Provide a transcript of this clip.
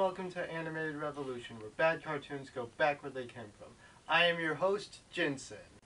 welcome to Animated Revolution, where bad cartoons go back where they came from. I am your host, Jinsen.